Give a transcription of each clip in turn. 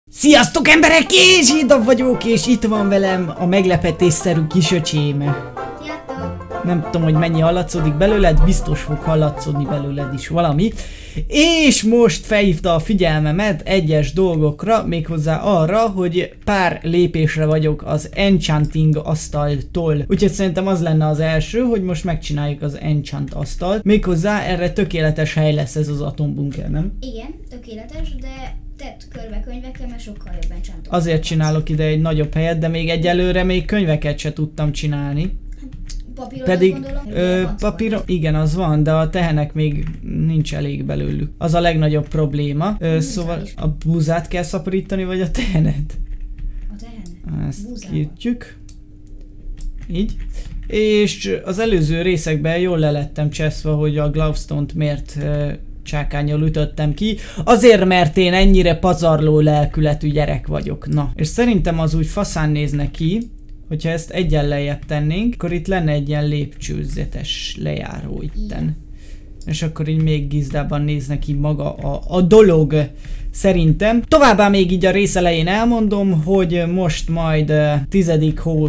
Sziasztok emberek, és Ida vagyok, és itt van velem a meglepetésszerű kisöcsém. Nem tudom, hogy mennyi hallatszódik belőled, biztos fog hallatszódni belőled is valami. És most felhívta a figyelmemet egyes dolgokra, méghozzá arra, hogy pár lépésre vagyok az enchanting asztaltól. Úgyhogy szerintem az lenne az első, hogy most megcsináljuk az enchant asztalt. Méghozzá erre tökéletes hely lesz ez az atombunker, nem? Igen, tökéletes, de tett körbe könyvekkel, mert sokkal jobb enchantot. Azért csinálok ide egy nagyobb helyet, de még egyelőre még könyveket se tudtam csinálni. Papíron Pedig papíron? Igen, az van, de a tehenek még nincs elég belőlük. Az a legnagyobb probléma. Szóval a búzát kell szaporítani, vagy a tehenet? A tehenet. Ezt kiütjük. Így. És az előző részekben jól lelettem cseszve, hogy a Glowstone-t miért csákánnyal ütöttem ki. Azért, mert én ennyire pazarló lelkületű gyerek vagyok. Na, és szerintem az úgy faszán nézne ki, hogyha ezt egyen lejjebb tennénk, akkor itt lenne egy ilyen lépcsőzetes lejáró itten. És akkor így még gizdában néz neki maga a dolog, szerintem. Továbbá még így a rész elején elmondom, hogy most majd 10. hó,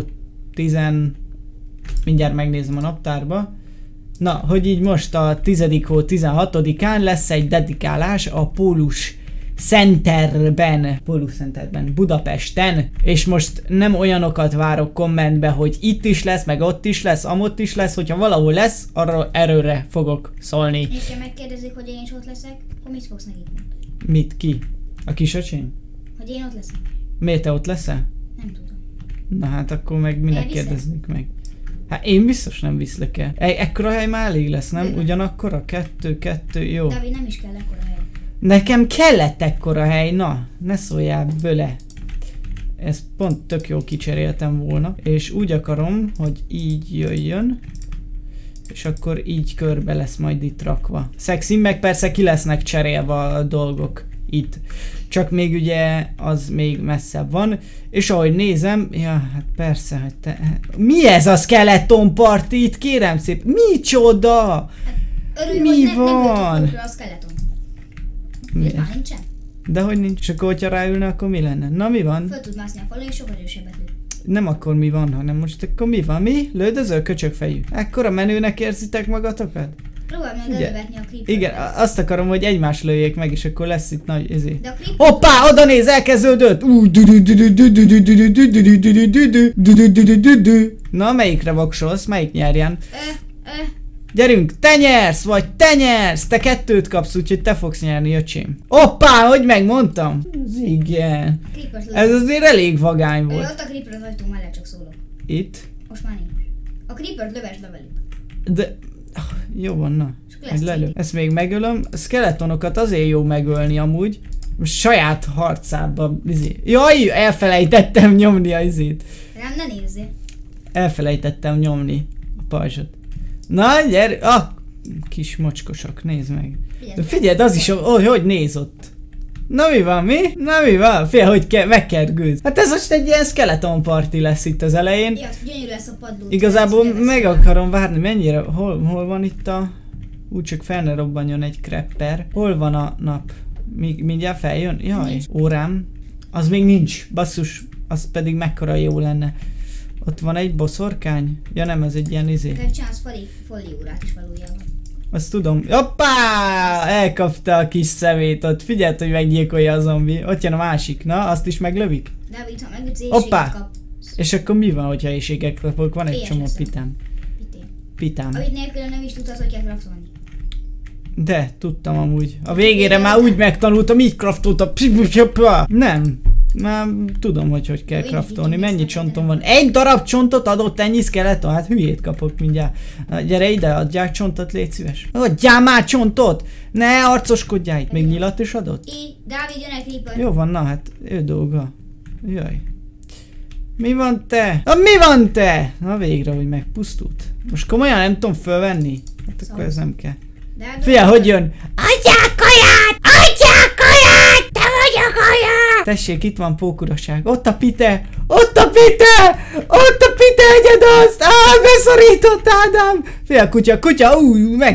mindjárt megnézem a naptárba. Na, hogy így most a 10. hó 16-án lesz egy dedikálás a Pólus Centerben, Budapesten, és most nem olyanokat várok kommentbe, hogy itt is lesz, meg ott is lesz, amott is lesz, hogyha valahol lesz, arra erőre fogok szólni. És ha megkérdezik, hogy én is ott leszek, akkor mit fogsz nekik mondani? Mit, ki? A kisöcsém? Hogy én ott leszek? Miért te ott leszel? Nem tudom. Na hát akkor meg minek kérdeznék meg? Hát én biztos nem viszlek el. Ekkora hely már elég lesz, nem? Ugyanakkor a kettő, jó. David, nem is kell ekkora hely. Nekem kellett ekkora hely, na, ne szóljál bőle. Ezt pont tök jó kicseréltem volna. És úgy akarom, hogy így jöjjön. És akkor így körbe lesz majd itt rakva. Szexin meg persze ki lesznek cserélve a dolgok itt. Csak még ugye az még messzebb van. És ahogy nézem, ja, hát persze, hogy te... Mi ez a Skeleton Party itt, kérem szép? Micsoda? Hát, örülj, mi hogy van? nem a Skeleton. Miért már nincsen? De hogy nincs, csak hogyha ráülne, akkor mi lenne? Na mi van? Föl tud mászni a falon, és sokkal erősebbet lő. Nem akkor mi van, hanem most akkor mi van? Mi? Lődözöl, köcsögfejű? Ekkora menőnek érzitek magatokat? Próbálj meg elővetni a creeper. Igen, azt akarom, hogy egymást lőjék meg, és akkor lesz itt nagy izé. De a creeper... Hoppá, oda néz, elkezdődött! Na, melyikre voksolsz? Melyik nyerjen? Gyerünk, te nyersz, vagy te nyersz! Te 2 kapsz, úgyhogy te fogsz nyerni, öcsém. Hoppá, hogy megmondtam? Igen. Ez azért elég vagány volt. Ott a creeper az ajtó mellett, csak szólok. Itt? Most már nincs. A creepert lövesd le velük. De... Jó van, na. Ezt még megölöm. A skeletonokat azért jó megölni amúgy. Saját harcában, izé. Jaj, elfelejtettem nyomni a izét. Nem, ne nézzél. Elfelejtettem nyomni a pajzsot. Na, gyere! Ah, kis mocskosok, nézd meg. Figyeld, az is, hogy néz ott. Na mi van, mi? Na mi van? Fél, hogy megkergülsz. Hát ez most egy ilyen skeleton party lesz itt az elején. Ja, gyönyörű lesz a padló. Igazából meg akarom várni, mennyire, hol van itt a... Úgy csak fel ne robbanjon egy krepper. Hol van a nap? Mindjárt feljön? Jaj, nincs. Órám. Az még nincs, basszus. Az pedig mekkora jó lenne. Ott van egy boszorkány? Ja nem, ez egy ilyen izé. Te csinálsz fali órát is valójában. Azt tudom. Hoppá! Elkapta a kis szemét ott. Figyeld, hogy meggyilkolja a zombi. Ott jön a másik. Na, azt is meglövik? David, ha megütsz éjséget kapsz. És akkor mi van, hogyha éjséget kapok? Van egy csomó pitám. Pitám. Amit nélkül nem is tudtad, hogy kell craftolni. De, tudtam amúgy. A végére már úgy megtanultam, így craftoltam. Nem. Már tudom, hogy kell craftolni. Mennyi csontom van? Egy darab csontot adott ennyi skeleton? Hát hülyét kapok mindjárt. Na, gyere ide, adják csontot, légy szíves. Adjál már csontot! Ne arcoskodjál itt. Még nyilat is adott? Dávid, jön egy creeper. Jó van, na hát, ő dolga. Jaj. Mi van te? Mi van te? Na végre, hogy megpusztult. Most komolyan nem tudom fölvenni. Hát akkor ez nem kell. Figyelj, hogy jön? Adják kaját! Adják kaját! Te vagy a kaja! Tessék, itt van pókuraság. Ott a pite! Ott a pite! Ott a pite, egyed azt! Beszorított Ádám! Figyelj, kutya,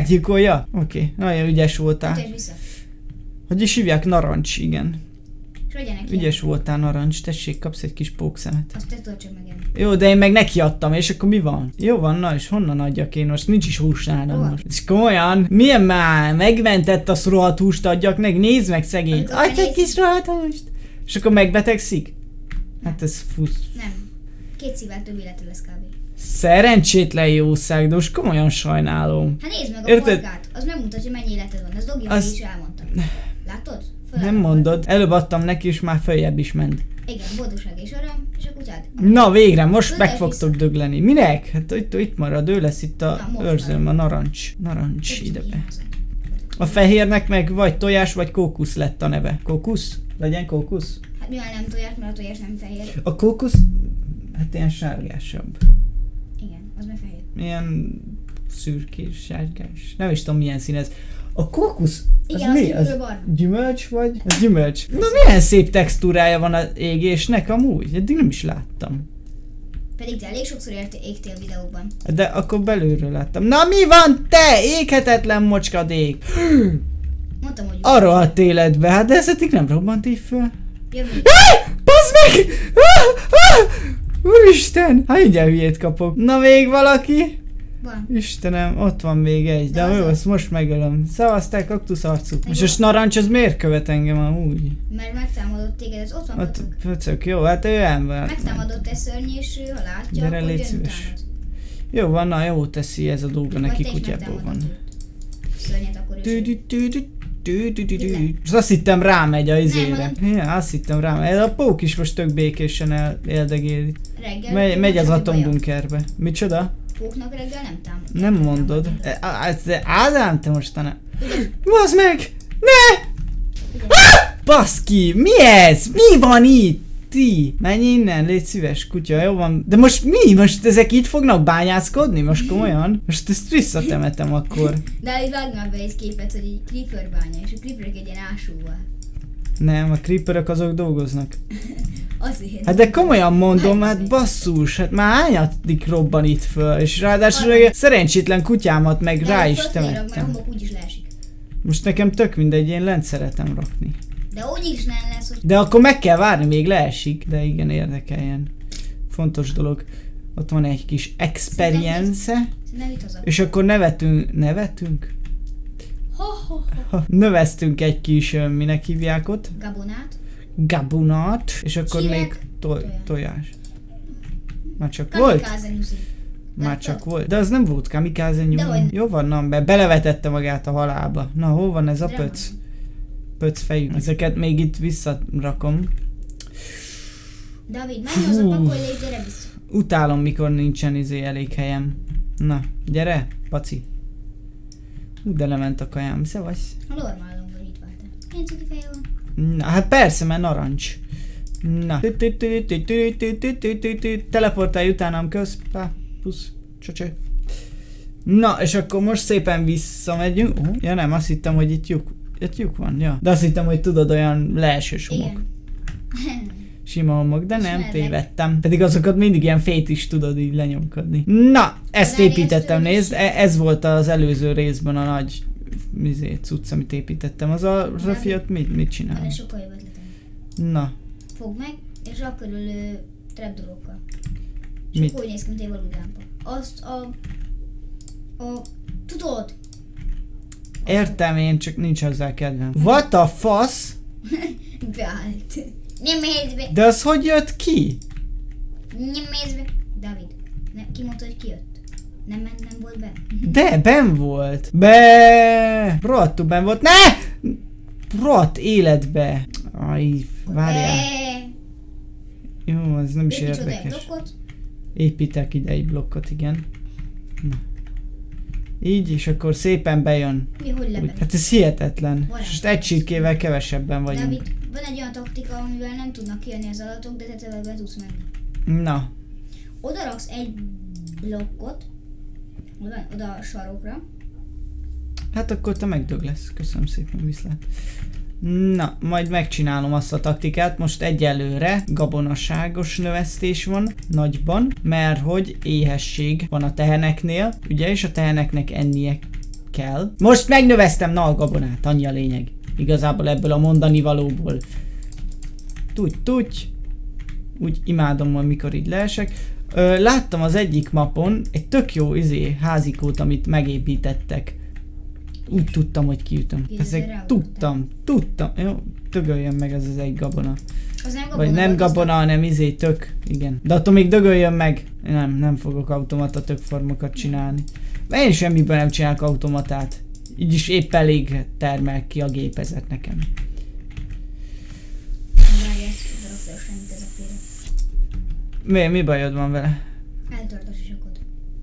meggyilkolja. Oké, nagyon ügyes voltál. Hogy is hívják? Narancs, igen. És legyenek Ügyes voltál, narancs, tessék, kapsz egy kis pókszemet. Azt te tudod csak megenni. Jó, de én meg nekiadtam, és akkor mi van? Jó van, na és honnan adjak én most? Nincs is hús nálam Rohadt. most. És komolyan? Milyen már? Megmentett azt rohadt húst adjak meg? Nézd meg szegényt. Amikor Adj egy megnéz- kis rohadt húst. És akkor megbetegszik? Hát ez fusz. Nem. 2 szívvel több élete lesz kb. Szerencsétlen jószág, de most komolyan sajnálom. Hát nézd meg a Érted? polgát. Az megmutatja, mennyi életed van. Ez Dogi Az- is elmondta. Látod? Nem mondod. Előbb adtam neki, és már följebb is ment. Igen, boldogság és öröm, és a kutyád. Na végre, most Dögless meg fogtok dögleni. Minek? Hát itt marad, ő lesz itt a Na, most őrzőm, már. a narancs. Narancs, ide be. Hiányzott. A fehérnek meg vagy tojás, vagy kókusz lett a neve. Kókusz? Legyen kókusz? Hát mivel nem tojás, mert a tojás nem fehér. A kókusz, hát ilyen sárgásabb. Igen, az meg fehér. Ilyen szürkés, sárgás. Nem is tudom milyen szín ez. A kókusz, az Igen, az mi? kívülről barna. Gyümölcs vagy? Az gyümölcs. Na milyen szép textúrája van az égésnek amúgy? Eddig nem is láttam. Pedig te elég sokszor égtél videókban. De akkor belülről láttam. Na mi van te? Éghetetlen mocskadék! Mondtam, hogy A rohadt életbe, hát de ez eddig nem robbant így föl. jövő. Bazd meg! Úristen! Hát így hülyét kapok. Na még valaki? Van. Istenem, ott van még egy, de De az jó, az. azt most megölöm. Szavazták, kaktusz arcú. Meg És van. a narancs az miért követ engem amúgy? Mert megtámadott téged, ez ott van Ott pöcök. pöcök, jó, hát ő ember. Megtámadott egy szörny, és ő, ha látja, Gyere, akkor légy jön szíves. utánad. Jó van, na jó teszi ez a dolga, neki Vagy te is kutyából van. megtámadod őt. Szörnyet, akkor ő És azt hittem rámegy a Nem, izére. hanem- Ja, azt hittem rámegy. A pók is most tök békésen éldegéli. reggel. Megy az semmi baja. atombunkerbe. Micsoda? Póknak reggel nem támad. Nem mondod. Ádám, te mostan. Bazd meg! Ne! Baszki, mi ez? Mi van itt? Ti! Menj innen, légy szíves, kutya, jó van. De most mi? Most ezek így fognak bányászkodni? Most komolyan? Most ezt visszatemetem akkor. De így vágd már be egy képet, hogy egy creeper bánya, és a creeperek egy ilyen ásóval. Nem, a creeperök azok dolgoznak. Azért. Hát de komolyan mondom, hát basszus, hát már hányadik robban itt föl, és ráadásul egy szerencsétlen kutyámat meg De rá ott is föl kéne rakni, mert a temettem. homok úgyis leesik. Most nekem tök mindegy, én lent szeretem rakni. De úgyis nem lesz, hogy De akkor meg kell várni, még leesik. De igen, érdekeljen. Fontos dolog. Ott van egy kis experience, nem itt haza. és akkor nevetünk? Növeztünk egy kis, minek hívják ott? Gabonát. Gabonát, és akkor Csirek, még tojás. tojás. Már csak volt? Kamikáze nyuszi. Már Láttad? csak volt. De az nem volt kamikáze nyúl. Dehogy. Jó van, na, belevetette magát a halálba. Na, hol van ez a Dráma. pöc? Pöc fejű. Ezeket még itt visszarakom. David, menj haza, pakolj le, és gyere vissza. Utálom, mikor nincsen elég helyem. Na, gyere, paci. De lement a kajám, szevasz. A normálom, hogy itt vártál. Milyen cuki feje van? Na, hát persze, mert narancs. Na. Teleportálj utánam, kösz. Pá, pusz, csöcsö. Na, és akkor most szépen visszamegyünk. Ja nem, azt hittem, hogy itt lyuk van, ja. De azt hittem, hogy tudod, olyan leesős homok. Igen. Sima homok, de nem, Ismerlek. tévedtem. Pedig azokat mindig ilyen fét is tudod így lenyomkodni. Na, ezt Dani, építettem, ezt nézd, ez volt az előző részben a nagy cucc, amit építettem. Az a Rafiat mit csinál? Van egy sokkal jobb ötletem. Na, Fogd meg, és rak körül trapdorokkal. És Mit? akkor úgy néz ki, mint egy valódámpa. Azt tudod? értem én, csak nincs hozzá kedvem. What a fasz? Beállt. Nem mész be. De az hogy jött ki? Nem mész be. David, ki mondta, hogy kijött? Nem volt be. De, ben volt. Rohadtul ben volt. Ne! Rohadt életbe. Aj, várjál. Jó, ez nem is Építs oda egy érdekes. blokkot. Építek ide egy blokkot, igen. Na. Így, és akkor szépen bejön. Mi, hogy Úgy. lebeg? Hát ez hihetetlen. Varázs. Most egy csirkével kevesebben vagyunk. David, van egy olyan taktika, amivel nem tudnak kijönni az állatok, de te be tudsz menni. Na, Oda raksz egy blokkot, oda a sarokra, hát akkor te megdög lesz. Köszönöm szépen, viszlát. Na, majd megcsinálom azt a taktikát. Most egyelőre gabonaságos növesztés van nagyban, mert hogy éhesség van a teheneknél, ugye, és a teheneknek ennie kell. Most megnöveztem, na, a gabonát, annyi a lényeg. Igazából ebből a mondani valóból. Tudj. Úgy imádom, amikor így leesek. Láttam az egyik mapon egy tök jó házikót, amit megépítettek. Úgy tudtam, hogy kiütöm. Ezek tudtam. Jó, dögöljön meg ez az egy gabona. Az nem gabona. Vagy nem gabona, hanem tök. Igen. De attól még dögöljön meg. Nem fogok automata tökformokat csinálni. Én semmiből nem csinálok automatát. Így is épp elég termel ki a gépezet nekem. Mi bajod van vele? Eltört a sisakot.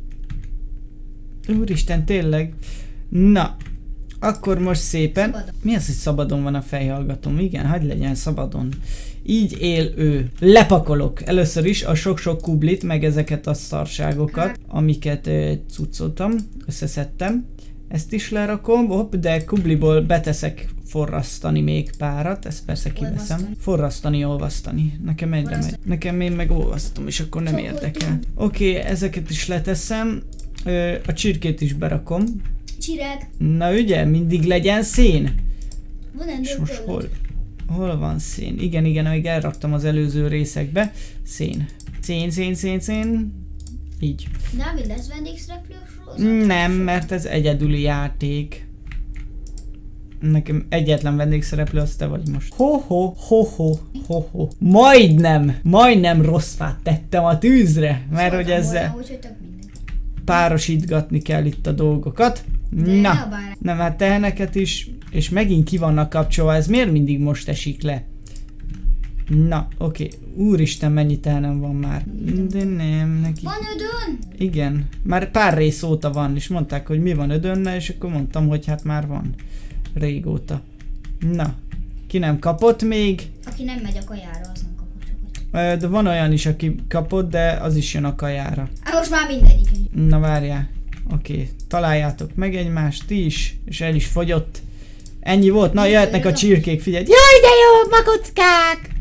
Úristen, tényleg. Na, akkor most szépen... Szabadon. Mi az, hogy szabadon van a fejhallgatóm? Igen, hagyd legyen szabadon. Így él ő. Lepakolok először is a sok-sok kublit, meg ezeket a szarságokat, amiket cuccoltam, összeszedtem. Ezt is lerakom, hopp, de kubliból beteszek forrasztani még párat, ezt persze kiveszem. Forrasztani, olvasztani. Nekem egyre megy. Nekem én meg olvasztom, és akkor nem érdekel. Oké, ezeket is leteszem. A csirkét is berakom. Csirek. Na ugye, mindig legyen szén. Van És most hol van szén? Igen, amíg elraktam az előző részekbe. Szén. Szén. Így. Dávid, lesz vendégszereplős? Nem, mert ez egyedüli játék. Nekem egyetlen vendégszereplő, az te vagy most. Ho. Majdnem rossz fát tettem a tűzre, mert hogy ezzel párosítgatni kell itt a dolgokat. Na, nem, hát teheneket is, és megint ki vannak kapcsolva, ez miért mindig most esik le? Na, oké. Úristen, mennyi tehenem van már. De nem, neki... Van ödön? Igen, már pár rész óta van, és mondták, hogy mi van ödönnel, és akkor mondtam, hogy hát már van. Régóta. Na, ki nem kapott még? Aki nem megy a kajára, az nem kapott sokat. De van olyan is, aki kapott, de az is jön a kajára. Most már mindegyik. Na várjál. Oké, találjátok meg egymást, ti is, és el is fogyott. Ennyi volt, na jöhetnek a csirkék, figyelj. Jaj, de jó, makockák!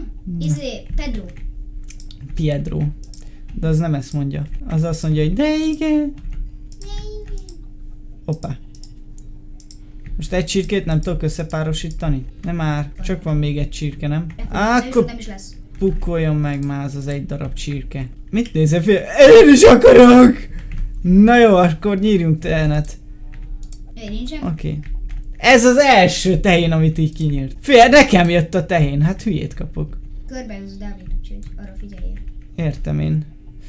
Pedro. De az nem ezt mondja. Az azt mondja, hogy de igen. Hoppá. Most egy csirkét nem tudok összepárosítani? Nem már, csak van még egy csirke, nem? Akkor nem is lesz. pukkoljon meg már az egy darab csirke. Mit nézel fél? Én is akarok! Na jó, akkor nyírjunk tehenet. Oké. Ez az első tehén, amit így kinyírt. Fél, nekem jött a tehén, hát hülyét kapok. Körbejössz Dávid, úgyhogy arra figyeljél. Értem én.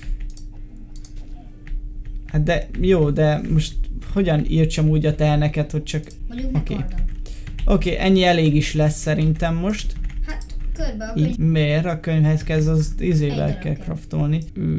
Hát de jó, de most hogyan írtsam úgy a teheneket, hogy csak... Mondjuk Oké, ennyi elég is lesz szerintem most. Hát körbe a könyv. Így, miért? A könyvhez kezd az izével kell craftolni.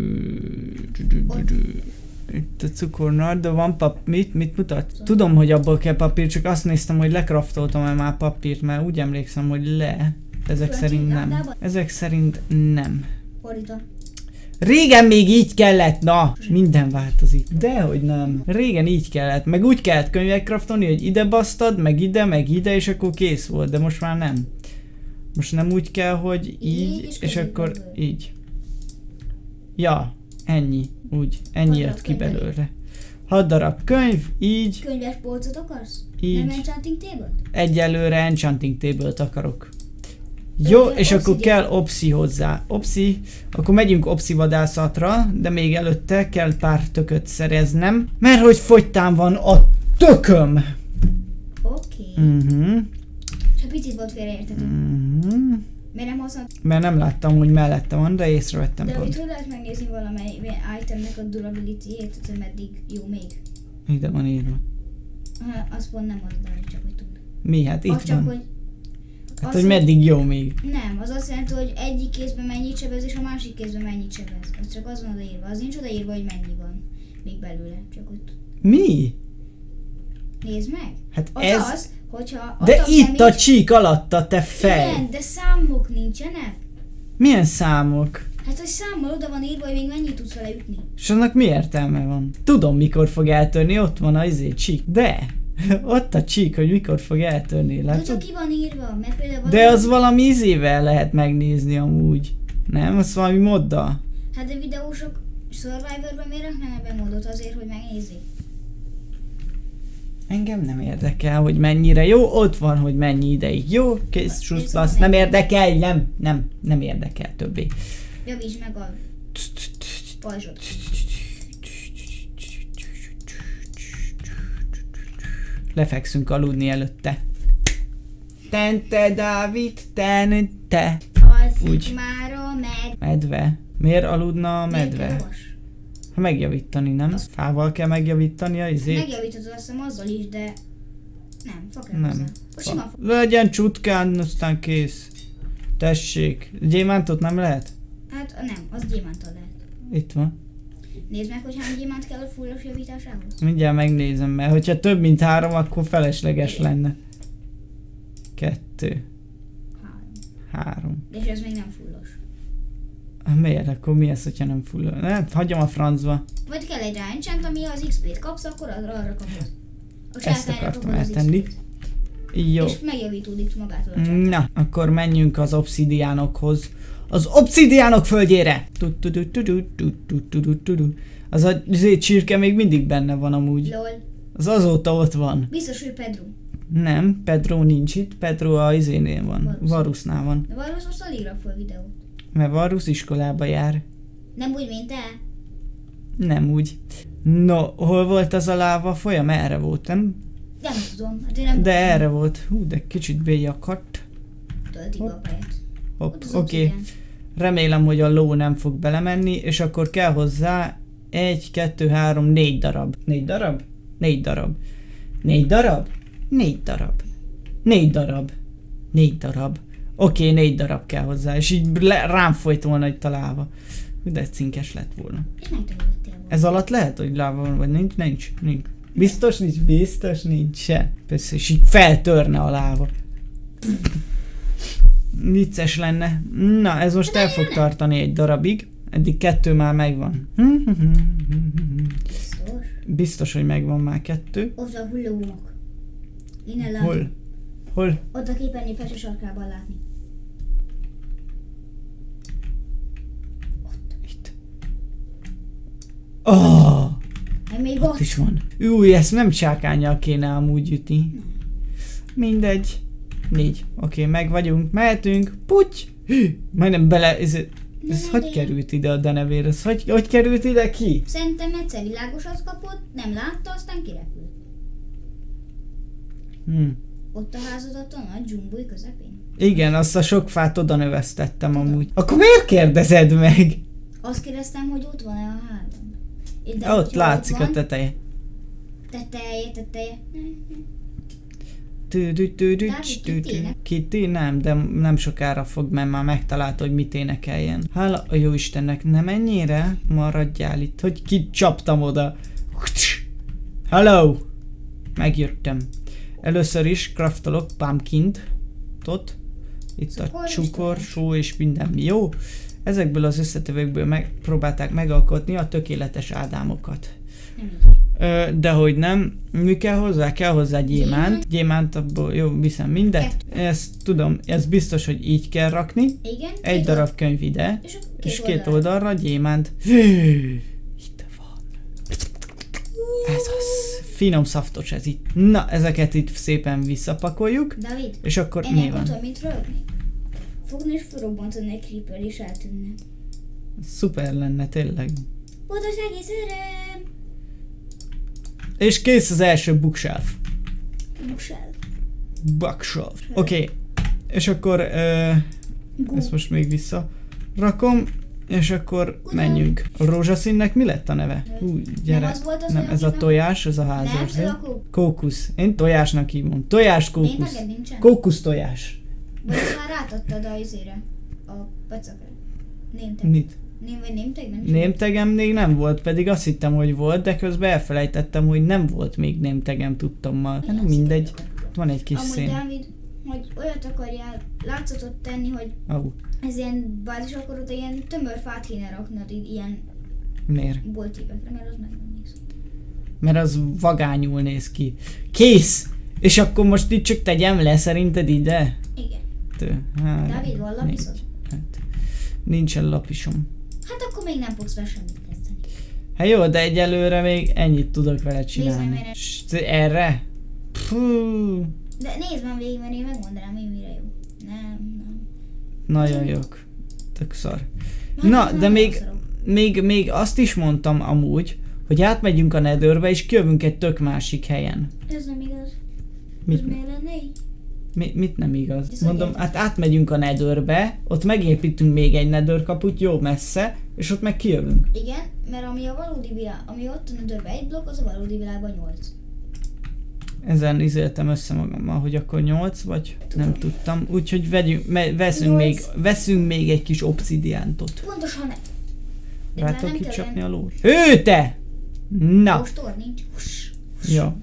Itt a cukornál, de van mit mutat? Tudom, hogy abból kell papír, csak azt néztem, hogy lekraftoltam-e már papírt, mert úgy emlékszem, hogy le. De ezek szerint nem. Ezek szerint nem. Fordítva. Régen még így kellett, na! Minden változik. Dehogy nem. Régen így kellett. Meg úgy kellett könyvek craftolni, hogy ide basztad, meg ide, és akkor kész volt. De most már nem. Most nem úgy kell, hogy így és akkor így. Ja, ennyi. Úgy. Ennyi jött ki belőle. 6 darab könyv, így. Könyves polcot akarsz? Így. Nem enchanting table-t? Egyelőre enchanting table-t akarok. Jó, és akkor kell obszi hozzá. Obszi, akkor megyünk obszi vadászatra, de még előtte kell pár tököt szereznem, mert hogy fogytán van a tököm. Oké. Csak picit volt félreértető. Miért nem hozom? Mert nem láttam, hogy mellette van, de észrevettem pont. De hogy lehet megnézni valamely itemnek a durability-ét, hogy meddig jó még? Ide van írva. Az pont nem az, csak hogy tud. Mi? Hát itt csak, van. Hogy hát, hogy meddig jó még? Nem, az azt jelenti, hogy egyik kézben mennyit sebez, és a másik kézben mennyit sebez. Az csak az van odaírva. Az nincs odaírva, hogy mennyi van még belőle. Csak ott. Mi? Nézd meg! Hát az ez... az, hogyha... De itt a csík alatta, te fej! Igen, de számok nincsenek. Milyen számok? Hát, hogy számmal oda van írva, hogy még mennyit tudsz vele ütni. És annak mi értelme van? Tudom, mikor fog eltörni, ott van az csík. De... ott a csík, hogy mikor fog eltörni, látod? De csak ki van írva, mert például... De az valami izével lehet megnézni amúgy. Nem? Az valami moddal. Hát de videósok Survivorban miért raknának be módot azért, hogy megnézzék? Engem nem érdekel, hogy mennyire jó, ott van, hogy mennyi ideig jó, kész, suszlasz, nem érdekel, nem érdekel többé. Javítsd meg a pajzsot. Lefekszünk aludni előtte. Tente, Dávid, tente. Alszik Úgy. már a Medve. Miért aludna a medve? Ha megjavítani, nem? Fával kell megjavítani a izét? Megjavíthatod azt hiszem azzal is, de nem, fa kell Nem. hozzá. Sima fa. Legyen csutkán, aztán kész. Tessék. Gyémántot nem lehet? Hát nem, az gyémántal lehet. Itt van. Nézd meg, hogy hány gyémánt kell a fullos javításához. Mindjárt megnézem, mert hogyha több mint 3, akkor felesleges lenne. 2, 3. És ez még nem fullos. Miért? Akkor mi ez, hogyha nem full? Nem, hagyjam a francba. Vagy kell egy rá enchant, ami az XP-t kapsz, akkor arra kapod. A Ezt csákányra akartam kapod az eltenni. XP-t. Jó. És megjavítódik magától a csákány. Na, akkor menjünk az obszidiánokhoz. Az obszidiánok földjére! Az a csirke még mindig benne van amúgy. Lol. Az azóta ott van. Biztos, hogy Pedro. Nem, Pedro nincs itt. Pedro a izénél van. Varus. Varusnál van. De valószínűleg most alig rak fel videót. Mert Varus iskolába jár. Nem úgy, mint te. Nem úgy. No, hol volt az a láva folyam? Erre volt, nem? Nem tudom. Hát én nem De erre volt. Hú, de kicsit bélyakadt. töltik be a pályát. Hopp, Ott az oké. obszidián. Remélem, hogy a ló nem fog belemenni, és akkor kell hozzá 1, 2, 3, 4 darab. 4 darab? 4 darab. 4 darab? 4 darab. 4 darab. 4 darab. Oké, 4 darab kell hozzá, és így rám folyt volna itt a láva. De cinkes lett volna. És megtörölöttél volna. Ez alatt lehet, hogy láva van, vagy nincs? Nincs. Nincs. Biztos nincs? Biztos nincs se. Persze, és így feltörne a láva. Vicces lenne. Na, ez most el fog tartani egy darabig. Eddig 2 már megvan. Biztos. Biztos, hogy megvan már 2. Ott a hullóhomok. Innen látom. Hol? Hol? Ott a képernyő felső sarkában látni. Itt. Oh, Hát még ott ott. is van. Új, ezt nem csákánnyal kéne amúgy ütni. Mindegy. 4. Oké, meg vagyunk. Mehetünk. Puty! Majdnem bele... Ez hogy került ide a denevér? Ez hogy került ide ki? Szerintem egyszer világosat kapott, nem látta, aztán kirepült. Ott a házadaton, a dzsumbúj közepén. Igen, azt a sok fát oda növesztettem amúgy. Akkor miért kérdezed meg? Azt kérdeztem, hogy ott van-e a házam. De Ott hogyha látszik van, a teteje. Teteje. Kitty? Nem, de nem sokára fog, mert már megtalálta, hogy mit énekeljen. Hála a jó Istennek, nem ennyire maradjál itt, hogy kicsaptam oda. Hello! Megjöttem. Először is craftolok pumpkint. Tot. Itt a csukor, só és minden jó. Ezekből az összetevőkből megpróbálták megalkotni a tökéletes ádámokat. De hogy nem, mi kell hozzá? Kell hozzá gyémánt. Gyémánt, abból jó, viszem mindet. Ezt tudom, ez biztos, hogy így kell rakni. Igen. Egy darab könyv ide, és 2 oldalra gyémánt. Itt van. Ez az. Finom szaftos ez itt. Na, ezeket itt szépen visszapakoljuk. David, és akkor mi ennek van? tudom, mit rögni. Fogni és felrobbantani egy creeper és eltűnne. Szuper lenne, tényleg. Volt az egész öröm. És kész az első bookshelf. Buksel. Bookshelf. Oké. És akkor ezt most még vissza rakom, és akkor menjünk. A rózsaszínnek mi lett a neve? Hú, gyere. Nem az volt az Nem, olyan, ez a ami- tojás, ez a Nem, házas. ő a kókusz. Kókusz. Én tojásnak hívom. Tojás Még kókusz. neked nincsen? Kókusz tojás. Vagy már rátadtad a izére. A pacakra. Némteg. Mit? Vagy némteg? Nem is Némtegem még nem volt, pedig azt hittem, hogy volt, de közben elfelejtettem, hogy nem volt még némtegem tudtommal. Én Hát azt mindegy. hittem, hogy volt. Van egy kis Amúgy szén. Dávid, hogy olyat akarjál látszatot tenni, hogy Au. ez ilyen bázis, akkor oda ilyen tömör fát kéne raknod, ilyen Miért? boltívekre, mert az meg nem néz. Mert az vagányul néz ki. Kész! És akkor most itt csak tegyem le szerinted ide? Igen. Hát, Dávid, van lapiszod? hát, nincsen lapisom. Hát akkor még nem fogsz vele semmit kezdeni. Hát jó, de egyelőre még ennyit tudok vele Nézd csinálni. meg, Erre? Fú. De nézd már végig, mert én megmondanám, én mire jó. Nem. Nagyon jók. Tök szar. Na, de még azt is mondtam amúgy, hogy átmegyünk a Netherbe és kijövünk egy tök másik helyen. Ez nem igaz. Mit, Ez miért lenne így? mit nem igaz? Mondom, hát átmegyünk a Netherbe, ott megépítünk még egy Nether kaput jó messze, és ott meg kijövünk. Igen, mert ami a valódi világ, ami ott a Netherbe egy blokk, az a valódi világban 8. Ezen izéltem össze magammal, hogy akkor 8 vagy? Nem tudtam. Úgyhogy veszünk még egy kis obszidiántot. Pontosan nem. Rátok kicsapni a lót? Ő te! Na! Most nincs. Ja.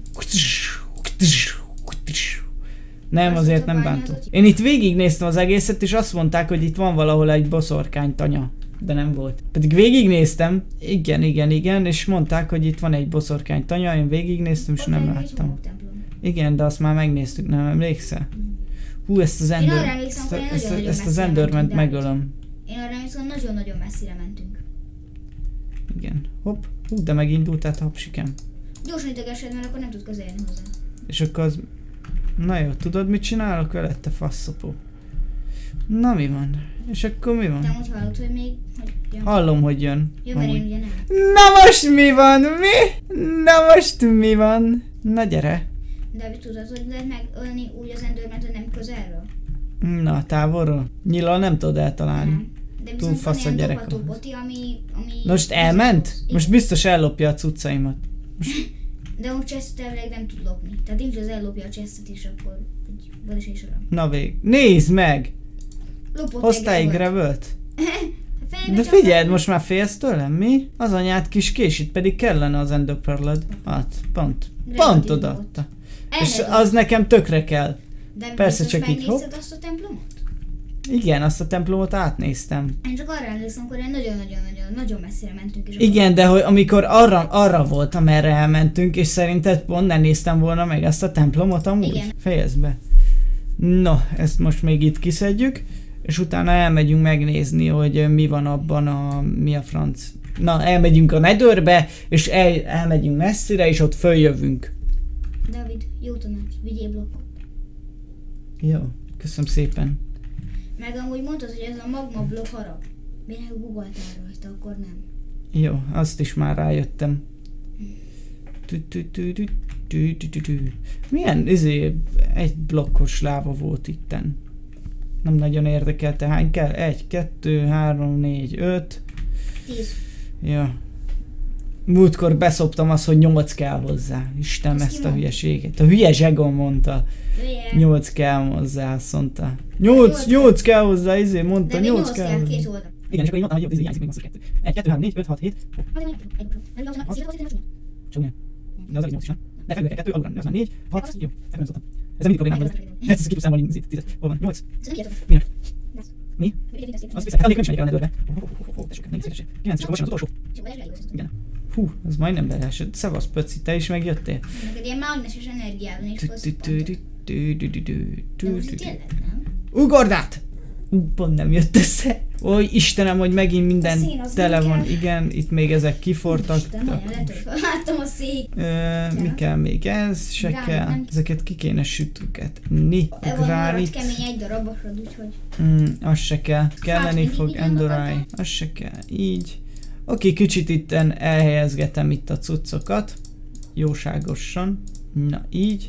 Nem, azért nem bántom. Én itt végignéztem az egészet, és azt mondták, hogy itt van valahol egy boszorkány tanya. De nem volt. Pedig végignéztem. Igen, és mondták, hogy itt van egy boszorkány tanya, én végignéztem, és nem láttam. Igen, de azt már megnéztük, nem emlékszel? Hú, ezt az Enderment megölöm. Én arra emlékszem, nagyon-nagyon messzire mentünk. Igen. Hopp. Hú, de megindult át a hapsikem. Gyorsan idegesed, mert akkor nem tud közelni hozzá. És akkor az... Na jó, tudod mit csinálok vele, te faszopó? Na mi van? És akkor mi van? Te úgy hallod, hogy még... Hallom, hogy jön. Jó, mert én ugye nem. Na most mi van? Mi? Na most mi van? Na gyere. De tudod, hogy lehet megölni úgy az Endermet, hogy nem közelről? Na, távolról? Nyilal nem tudod eltalálni. Nem. De túl fasz a gyerek. Ami... Most elment? Most biztos ellopja a cuccaimat. De a chestet elvileg nem tud lopni. Tehát nincs az ellopja a chestet és akkor egy balesésra. Na vég. Nézd meg! Hoztál egy gravelt? De figyeld, most már félsz tőlem, mi? Az anyád kis kés, itt pedig kellene az Ender Pearl-ed. Hát, pont odaadta. És az nekem tökre kell. De persze csak így hopp. azt a templomot? Igen, azt a templomot átnéztem. Én csak arra emlékszem, hogy nagyon messzire mentünk. És igen, de hogy amikor arra volt, amerre elmentünk, és szerinted pont nem néztem volna meg ezt a templomot amúgy? Igen. Fejezd be. No, ezt most még itt kiszedjük, és utána elmegyünk megnézni, hogy mi van abban mi a franc. Na, elmegyünk a Netherbe, és elmegyünk messzire, és ott följövünk. Dávid, jó tanács, vigyél blokkot. Jó, köszönöm szépen. Meg amúgy mondtad, hogy ez a magma blokk harag. Miért googltál rajta, akkor nem. Jó, azt is már rájöttem. Milyen egy blokkos láva volt itten. Nem nagyon érdekelte, hány kell? 1, 2, 3, 4, 5. 10. Ja. Múltkor beszoptam azt, hogy 8 kell hozzá. Isten, ezt a hülyeséget. A hülye zsegon mondta. 8 kell hozzá, azt mondta. 8 kell hozzá, mondta, 8 kell hozzá. Igen, és akkor én mondtam, hogy jó, hiányzik még masszor 2. 1, 2, 3, 4, 5, 6, 7. Csak de az elég 8 is, nem? De felülre 2, alulra, az már 4, 6, jó, ebben szóltam. Ez mindig problémám volt. Ez ki tud számolni 10. Hol van? 8. Minek? Mi? Azt viszont, addig nem is megyek el a Netherbe. Te sokat, megint szétesé. 9, és akkor most az utolsó. Igen. Hú, az majdnem beleesett. Szevasz, Pöci, te is megjöttél? Neked ilyen mágneses energiában is fogsz pontot. De most itt tényleg, nem? Ugord át! Pont nem jött össze. Oly Istenem, hogy megint minden tele van. Igen, itt még ezek kifortak. Isten, nagyon láttam a szék. Mi kell még? Ez se kell. Ezeket ki kéne sütni. A gránit. Kemény egy darabosod, úgyhogy. Az se kell. Kelleni fog Endereye. Az se kell. Így. Oké, kicsit itten elhelyezgetem itt a cuccokat. Jóságosan. Na, így.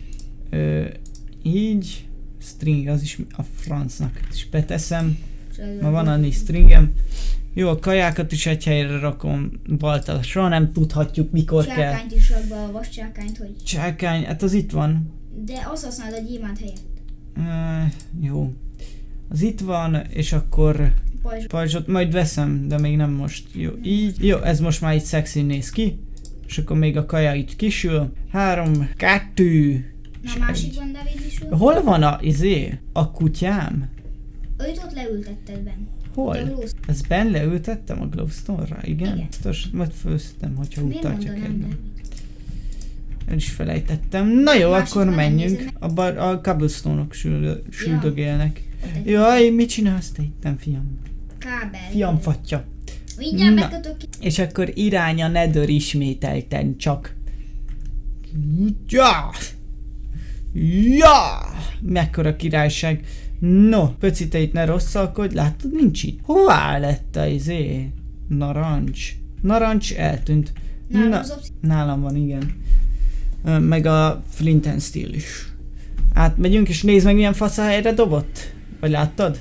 Így. String, az is a francnak is beteszem. Ma van annyi stringem. Jó, a kajákat is egy helyre rakom. Baltal, soha nem tudhatjuk mikor kell. Csákányt is rak be, a vas csákányt, hogy... Csákány, hát az itt van. De azt használod a gyémánt helyett. Jó. Az itt van, és akkor... Pajzsot majd veszem, de még nem most. Jó, így. Jó, ez most már így szexi néz ki. És akkor még a kaja itt kisül. 3, 2... Na, másikban David is volt. Hol van a kutyám? Őt ott leültetted benn. Hol? Ez benn leültettem a glowstone-ra? Igen? Igen. Majd főztem, hogyha utána csak nem? El is felejtettem. Na jó, akkor menjünk. A cobblestone-ok süldögélnek. Jaj, mit csinálsz te itten, fiam? Kábel. Fiam fatya. Mindjárt bekötök ki. És akkor irány a Nether ismételten csak. Ja! Ja! Mekkora királyság. No, Pöci, te itt ne rosszalkodj, látod, nincs itt. Hová lett a narancs? Narancs eltűnt. Nálam van, igen. Meg a Flint and Steel is. Átmegyünk és nézd meg milyen fasz a helyre dobott. Vagy láttad?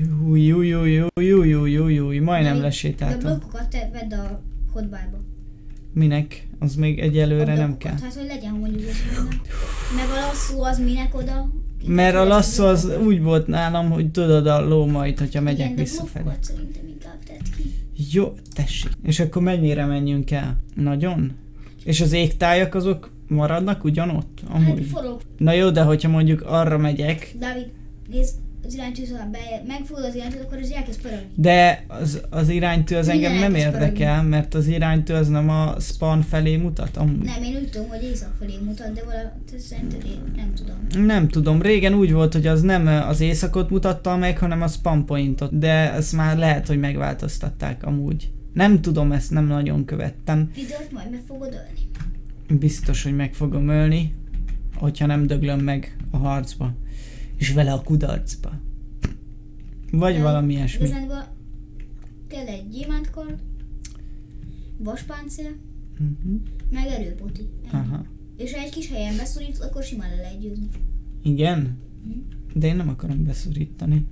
Majdnem lesétáltam. De a blokkokat vedd a hotbarba. Minek? Az még egyelőre nem kell. Hát, hogy legyen, mondjuk ez minden. Meg a lasszó az minek oda? Mert a lasszó az úgy volt nálam, hogy tudod a ló majd, hogyha megyek visszafelé. Igen, de szerintem inkább tedd ki. Jó, tessék. És akkor mennyire menjünk el? Nagyon? És az égtájak azok maradnak ugyanott? Amúgy. Hát forog. Na jó, de hogyha mondjuk arra megyek. Dávid, nézd, az iránytű, ha megfogod az iránytűt, akkor az elkezd pörögni. De az iránytű az engem nem érdekel, pörögni. mert az iránytű az nem a spawn felé mutat amúgy. Nem, én úgy tudom, hogy észak felé mutat, de szerinted én nem tudom. Nem tudom, régen úgy volt, hogy az nem az északot mutatta meg, hanem a spawn pointot, de ezt már lehet, hogy megváltoztatták amúgy. Nem tudom, ezt nem nagyon követtem. Videót majd meg fogod ölni. Biztos, hogy meg fogom ölni, hogyha nem döglöm meg a harcba. És vele a kudarcba. Vagy de valami ilyesmi. Igazából kell egy gyémántkard, vaspáncél, meg erőpoti. Aha. És ha egy kis helyen beszorítsz, akkor simán le lehet győzni. Igen? De én nem akarom beszorítani.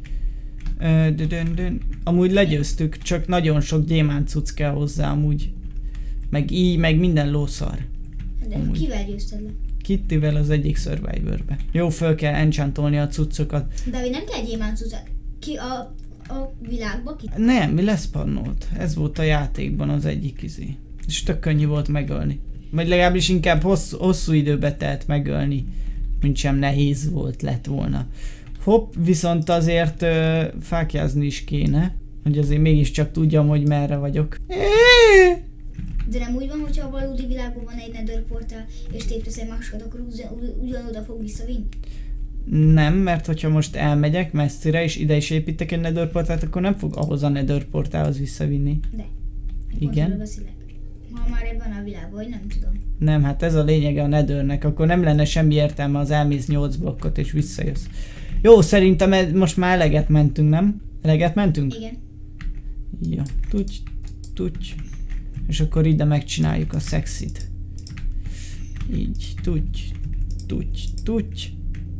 Amúgy legyőztük, csak nagyon sok gyémánt cucc kell hozzá amúgy. Meg így, meg minden lószar. De amúgy. Kivel győzted le? Kittivel az egyik Survivorbe. Jó, föl kell enchantolni a cuccokat. De nem kell gyémánt cuccot. Ki a világba ki? Nem, mi leszpannolt. Ez volt a játékban az egyik izé. És tök könnyű volt megölni. Vagy legalábbis inkább hosszú időbe telt megölni, mint sem nehéz lett volna. Hopp, viszont azért fákjázni is kéne, hogy azért mégiscsak tudjam, hogy merre vagyok. De nem úgy van, hogyha a valódi világban van egy nether portál, és téptesz egy másikat, akkor ugyanoda fog visszavinni? Nem, mert hogyha most elmegyek messzire, és ide is építek egy nether portált, akkor nem fog ahhoz a nether portálhoz visszavinni. De. Igen? Ha már ebben a világban, vagy nem tudom. Nem, hát ez a lényege a nethernek, akkor nem lenne semmi értelme, az elmész 8 blokkot és visszajössz. Jó, szerintem most már eleget mentünk, nem? Eleget mentünk? Igen. Jó, tudj. És akkor ide megcsináljuk a szexit. Így, tudj.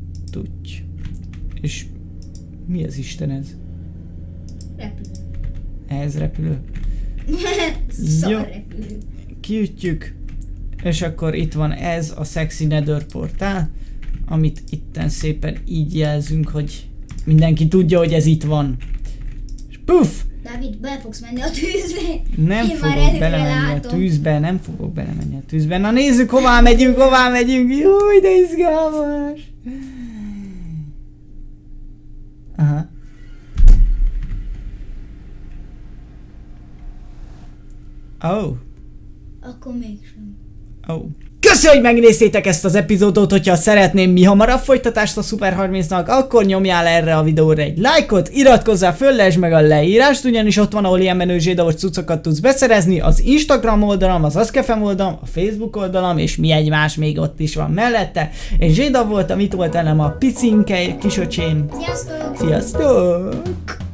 És mi az Isten ez? Repülő. Ez repülő. Szarrepülő. Kiütjük. És akkor itt van ez a sexy nether portál, amit itten szépen így jelzünk, hogy mindenki tudja, hogy ez itt van. És puff! Dávid, bele fogsz menni a tűzbe. Nem fogok belemenni a tűzbe, nem fogok belemenni a tűzbe. Na nézzük, hová megyünk. Júj, de izgalmas. Aha. Oh. Akkor mégsem. Oh. Köszi, hogy megnéztétek ezt az epizódot, hogyha szeretném mi hamarabb folytatást a Super 30-nak, akkor nyomjál erre a videóra egy lájkot, iratkozzál föl, lásd meg a leírást, ugyanis ott van, ahol ilyen menő zsédavos cuccokat tudsz beszerezni, az Instagram oldalam, az Askefem oldalam, a Facebook oldalam, és mi egymás még ott is van mellette. És Zséda voltam, itt volt velem a picinke kisöcsém. Sziasztok! Sziasztok!